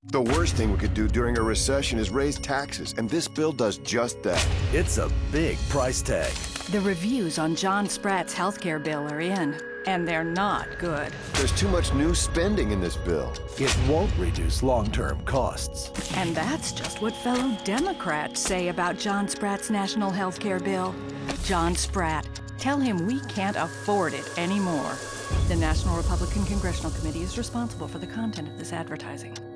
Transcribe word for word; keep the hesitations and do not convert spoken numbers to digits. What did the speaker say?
The worst thing we could do during a recession is raise taxes, and this bill does just that. It's a big price tag. The reviews on John Spratt's healthcare bill are in, and they're not good. There's too much new spending in this bill. It won't reduce long-term costs. And that's just what fellow Democrats say about John Spratt's national healthcare bill. John Spratt, tell him we can't afford it anymore. The National Republican Congressional Committee is responsible for the content of this advertising.